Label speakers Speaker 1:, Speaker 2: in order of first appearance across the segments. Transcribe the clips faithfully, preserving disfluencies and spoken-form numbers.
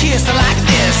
Speaker 1: kiss like this.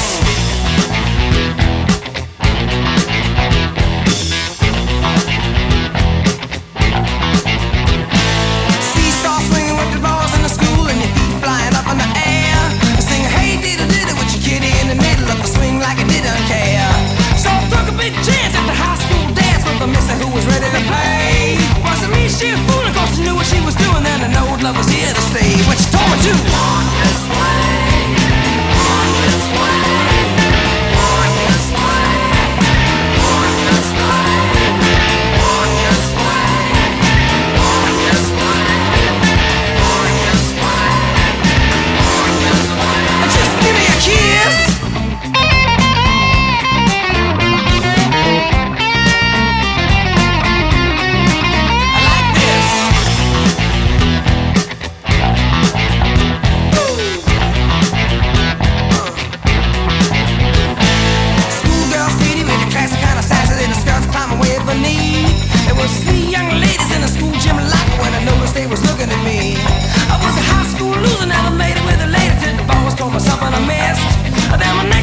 Speaker 1: Seesaw swinging with the balls in the school and your feet flying up in the air. Sing hey diddle diddle with your kitty in the middle of the swing like it didn't care. So I took a big chance at the high school dance with a mister who was ready to play. Wasn't me, she was fooling, cause she knew what she was doing, and I know love was here to stay. What she told me to walk this way, walk this way, walk this way, walk this way, walk this way, walk this way, walk this way, walk this way. Just give me a kiss. Something I missed. Then my